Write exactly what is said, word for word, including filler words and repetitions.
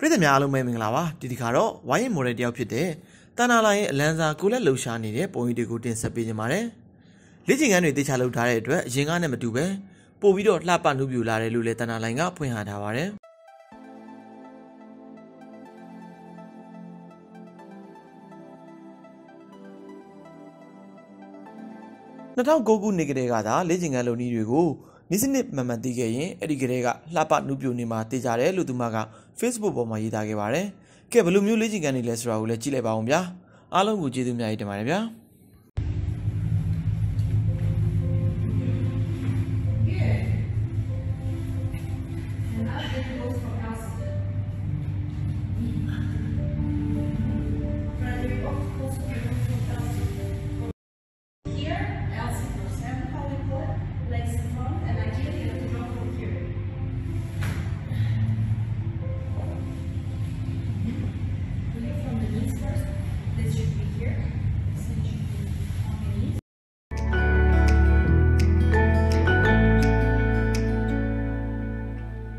ပြည်သူများအားလုံးပဲမင်္ဂလာပါဒီဒီခါတော့ဝိုင်းရင်မော်ဒယ်တယောက်ဖြစ်တဲ့တန်နာလာရဲ့အလန်းစာကိုလက်လှူရှာနေတဲ့ပုံရိပ်တွေကိုတင်ဆက်ပေးကြပါမယ်လေ့ကျင့်ခန်းတွေတေချာလုပ်ထားတဲ့အတွက်အရင်ကနဲ့မတူပဲပို့ပြီးတော့လှပနှုတ်ပြလာတယ်လို့လည်းတန်နာလိုင်းကဖွင့်ဟထားပါတယ်နှစ်ထောင်ကိုခုနှစ်ကတည်းကသာလေ့ကျင့်ခန်းလုပ်နည်းတွေကိုနေ့စနစ်မှန်မှန်သိခဲ့ရင်အဲ့ဒီကတည်းကလှပနှုတ်ပြနေမှာတေချာတယ်လို့သူမက Facebook ပေါ်မှာရေးသားခဲ့ပါတယ်။ကဲဘယ်လိုမျိုးလေ့ကျင့်ခန်းတွေလဲဆိုတာကိုလည်းကြည့်လိုက်ပါဦးဗျာ။အားလုံးကိုကျေးဇူးများကြီးတင်ပါတယ်ဗျာ။ Yeah. And I